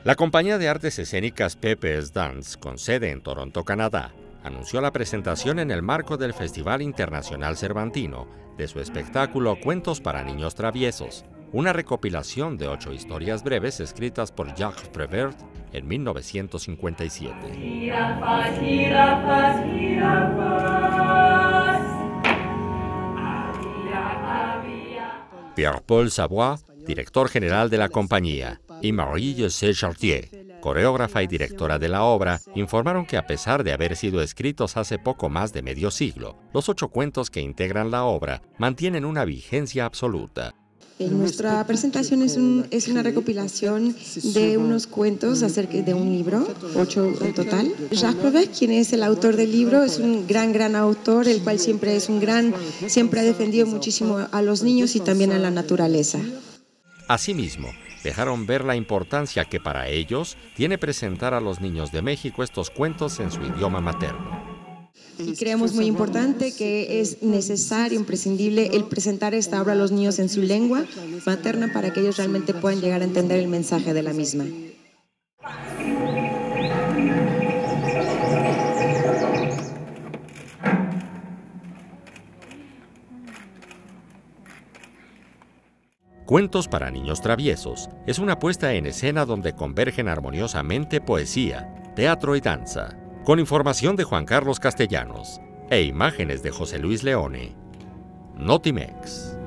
La compañía de artes escénicas Pepper's Dance, con sede en Toronto, Canadá, anunció la presentación en el marco del Festival Internacional Cervantino de su espectáculo Cuentos para Niños Traviesos, una recopilación de 8 historias breves escritas por Jacques Prévert en 1957. Pierre-Paul Savoie, director general de la compañía, y Marie-Josée Chartier, coreógrafa y directora de la obra, informaron que a pesar de haber sido escritos hace poco más de medio siglo, los 8 cuentos que integran la obra mantienen una vigencia absoluta. Nuestra presentación es una recopilación de unos cuentos acerca de un libro, 8 en total. Jacques Prévert, quien es el autor del libro, es un gran autor, el cual siempre ha defendido muchísimo a los niños y también a la naturaleza. Asimismo, dejaron ver la importancia que para ellos tiene presentar a los niños de México estos cuentos en su idioma materno. Y creemos muy importante que es necesario, imprescindible, el presentar esta obra a los niños en su lengua materna para que ellos realmente puedan llegar a entender el mensaje de la misma. Cuentos para niños traviesos es una puesta en escena donde convergen armoniosamente poesía, teatro y danza, con información de Juan Carlos Castellanos e imágenes de José Luis Leone. Notimex.